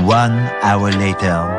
1 hour later.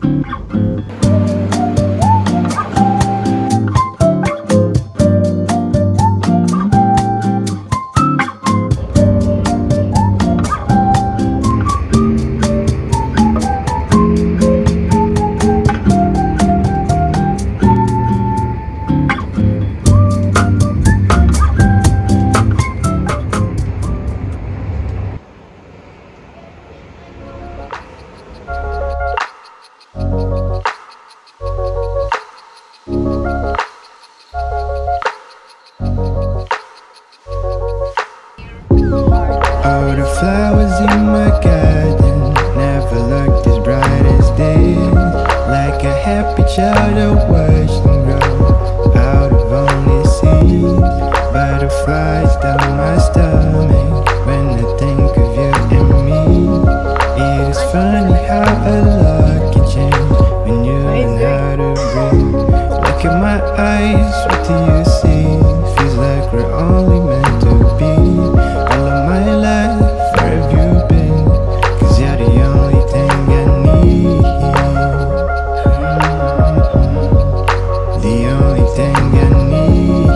All the flowers in my garden never looked as bright as this. Like a happy child I watched them grow out of only seeds. Butterflies down my stomach when I think of you and me. It is funny how a lot can change when you learn how to breathe. Look at my eyes, what do you see? Feels like we're only meant to be. All of my life, where have you been? 'Cause you're the only thing I need. The only thing I need.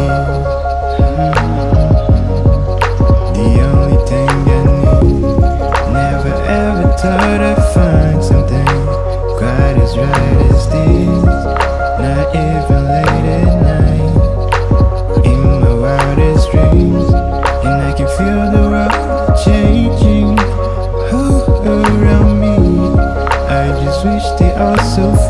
The only thing I need. Never ever thought I'd find something quite as right as this. Not even late at night, in my wildest dreams. And I can feel the world changing around me. I just wish they all so